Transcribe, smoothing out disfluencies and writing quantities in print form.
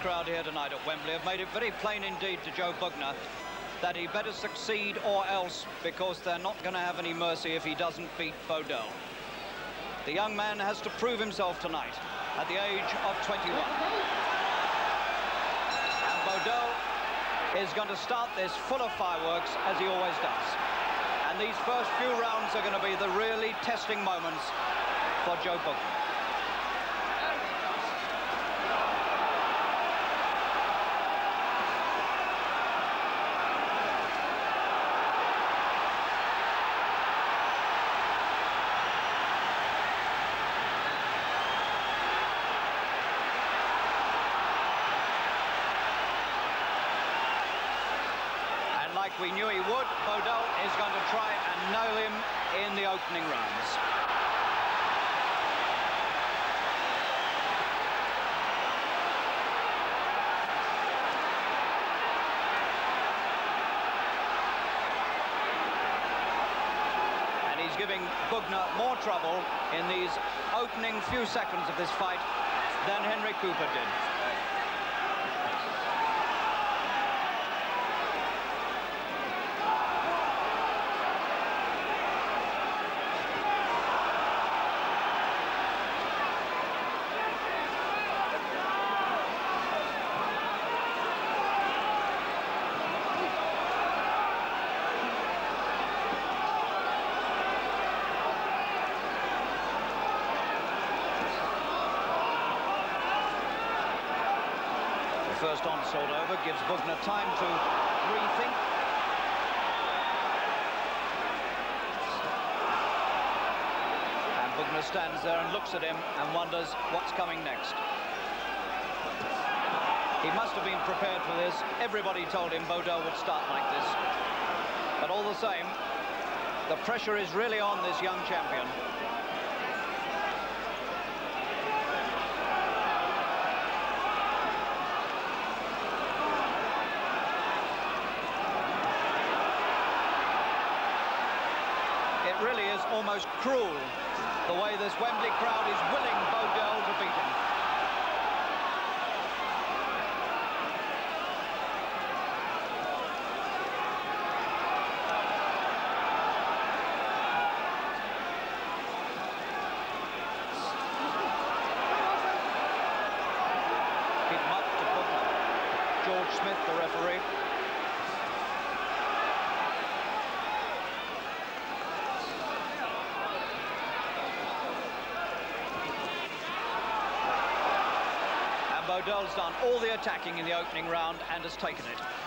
crowd here tonight at Wembley have made it very plain indeed to Joe Bugner that he better succeed or else, because they're not going to have any mercy if he doesn't beat Bodell. The young man has to prove himself tonight at the age of 21. And Bodell is going to start this full of fireworks, as he always does. And these first few rounds are going to be the really testing moments for Joe Bugner. Like we knew he would, Bodell is going to try and nail him in the opening rounds. And he's giving Bugner more trouble in these opening few seconds of this fight than Henry Cooper did. First onslaught over gives Bugner time to rethink. And Bugner stands there and looks at him and wonders what's coming next. He must have been prepared for this. Everybody told him Bodell would start like this. But all the same, the pressure is really on this young champion. It really is almost cruel the way this Wembley crowd is willing Bodell to beat him. Keep him up to Bugner. George Smith, the referee. Bodell's done all the attacking in the opening round and has taken it.